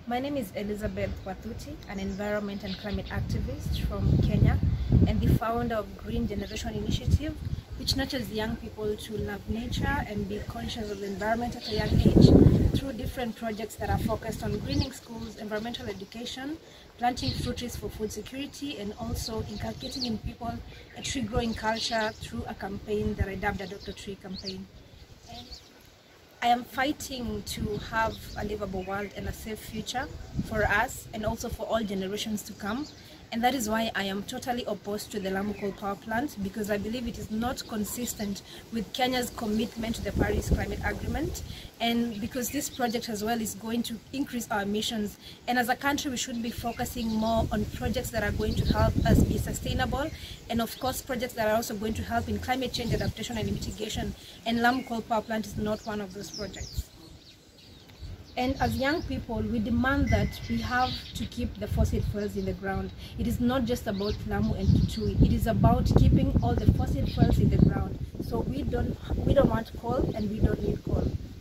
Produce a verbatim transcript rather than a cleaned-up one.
My name is Elizabeth Wathuti, an environment and climate activist from Kenya and the founder of Green Generation Initiative, which nurtures young people to love nature and be conscious of the environment at a young age through different projects that are focused on greening schools, environmental education, planting fruit trees for food security, and also inculcating in people a tree growing culture through a campaign that I dubbed a Doctor Tree campaign. And I am fighting to have a livable world and a safe future for us and also for all generations to come. And that is why I am totally opposed to the Lamu Coal Power Plant, because I believe it is not consistent with Kenya's commitment to the Paris Climate Agreement, and because this project as well is going to increase our emissions. And as a country, we should be focusing more on projects that are going to help us be sustainable, and of course projects that are also going to help in climate change adaptation and mitigation. And Lamu Coal Power Plant is not one of those projects. And as young people, we demand that we have to keep the fossil fuels in the ground. It is not just about Lamu and Kitui. It is about keeping all the fossil fuels in the ground. So we don't, we don't want coal and we don't need coal.